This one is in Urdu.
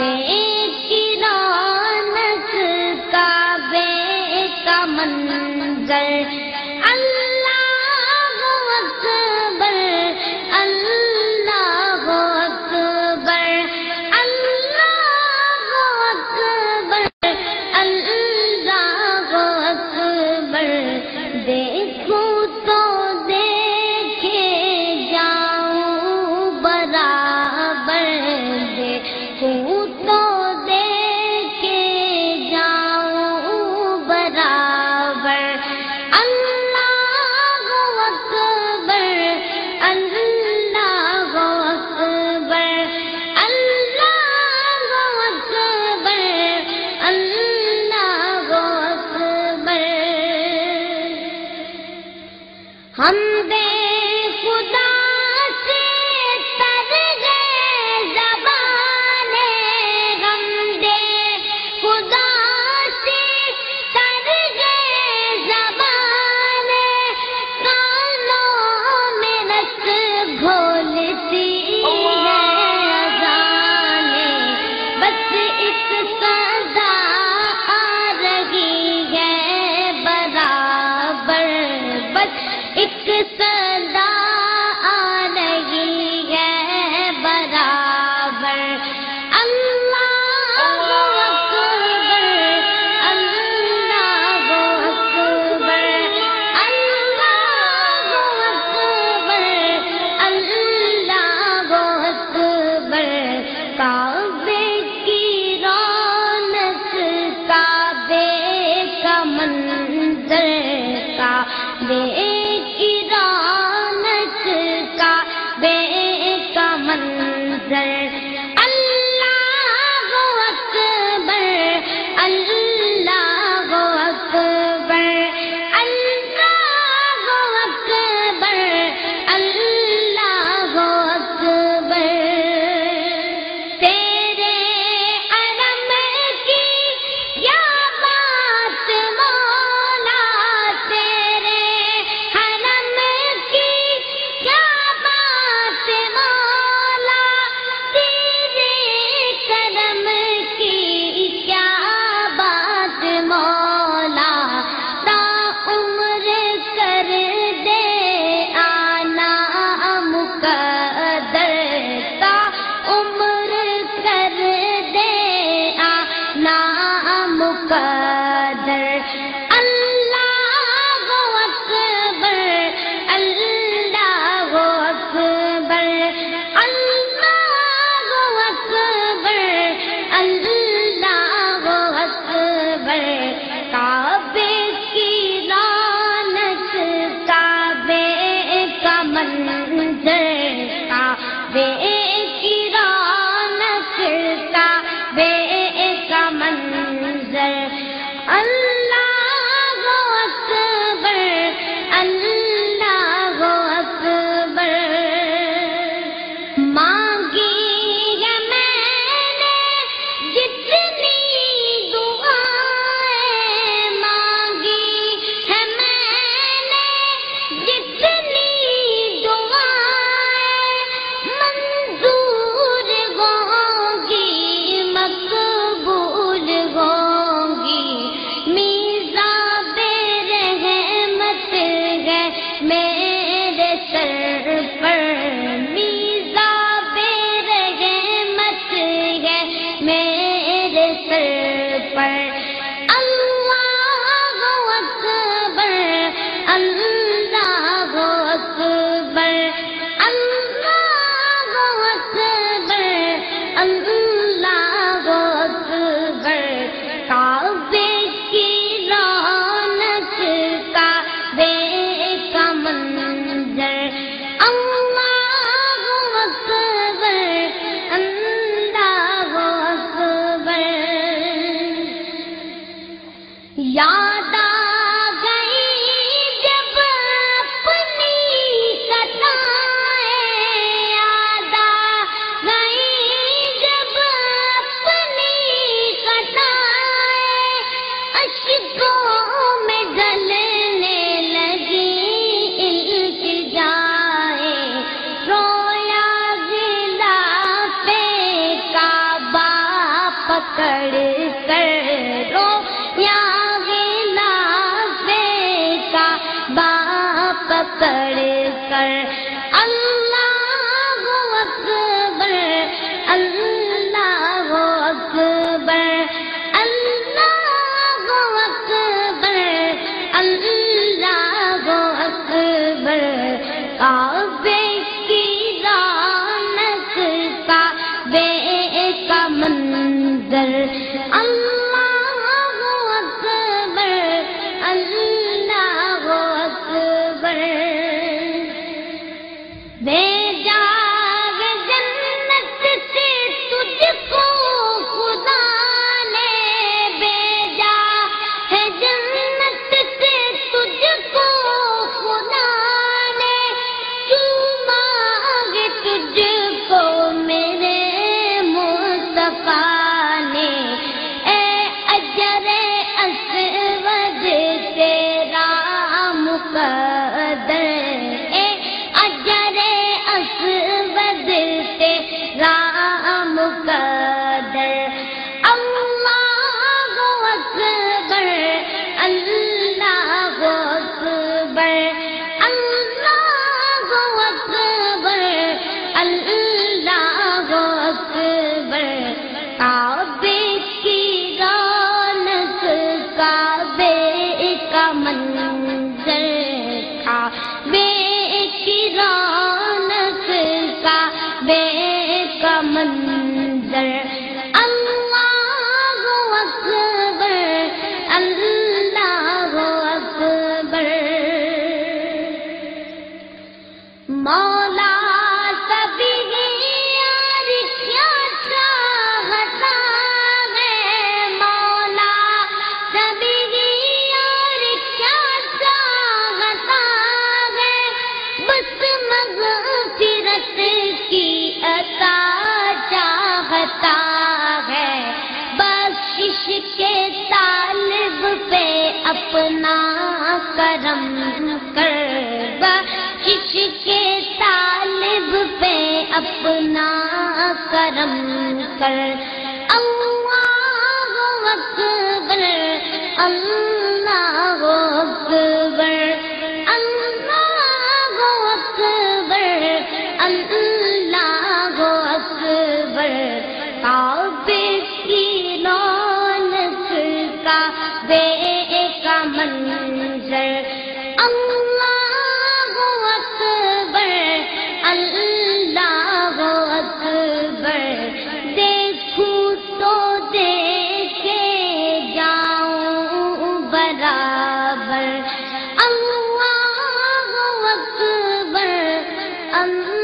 کعبے کی رونق کعبے کا منظر اللہ اکبر اللہ اکبر اللہ اکبر اللہ اکبر دیکھوں تو دیکھے جاؤں برابر دیکھوں تو دیکھے جاؤں برابر اللہ اکبر اللہ اکبر اللہ اکبر اللہ اکبر ہم بے خدا سے تر گئے زبانیں ہم بے خدا سے تر گئے زبانیں کانوں میں رس گھولتی ہے اذانیں بس ایک صدا آ رہی ہے برابر بس ایک صدا آ رہی ہے برابر اللہ اکبر اللہ اکبر اللہ اکبر اللہ اکبر کعبے کی رونق کعبے کا منظر کعبے کی رونق کعبے کا منظر اللہ اکبر اللہ اکبر اللہ اکبر اللہ اکبر تیرے علم کی کیا بات مولا تیرے علم کی کیا بات مولا تیرے کرم کی کیا بات مولا تا عمر کر دے آنا مقدر تا عمر کر دے آنا مقدر اللہ اکبر اللہ اکبر اللہ اکبر اللہ اکبر کعبے کی رونق کعبے کا منظر کعبے کی رونق کعبے کا منظر اللہ اکبر اللہ اکبر مانگی ہے میں نے جتنی دعائیں مانگی ہے میں نے جتنی دعائیں منظور ہوں گی مقبول ہوں گی میزاب رحمت ہے میرے سر پر میزاب رحمت ہے میرے سر پر اللہ اکبر اللہ اکبر اللہ اکبر اللہ اکبر کعبے کی رونق کعبے کا منظر اللہ اکبر اللہ اکبر یاد آ گئی جب اپنی خطائیں یاد آ گئی جب اپنی خطائیں اشکوں میں ڈلنے لگی التجائیں رویا غلاف کعبہ اکبر اللہ اکبر اللہ اکبر اللہ اکبر اللہ اکبر کعبے کی رونق کعبے کا منظر اللہ اکبر اللہ اکبر بھیجا ہے جنت سے تجھ کو خدا نے بھیجا ہے جنت سے تجھ کو خدا نے چوما ہے تجھ کو میرے مصطفیٰ نے اے اجر اسود تیرا مقدر اے اجر اسود تیرا مقدر اللہ اکبر اللہ اکبر اللہ اکبر اللہ اکبر کعبے کی رونق کعبے کا منظر کعبے کی رونق کعبے کا منظر اللہ اکبر اللہ اکبر مولا سبھی یار کیا چاہتا ہے مولا سبھی یار کیا چاہتا ہے بس مغفرت کی عطا چاہتا ہے بخشش کے طالب پہ اپنا کرم کر بخشش کے طالب پہ اپنا کرم کر اللہ اکبر اللہ اکبر اللہ اکبر اللہ اکبر کعبے کی رونق کعبے کا منظر اللہ اکبر اللہ اکبر دیکھوں تو دیکھے جاؤں برابر اللہ اکبر اللہ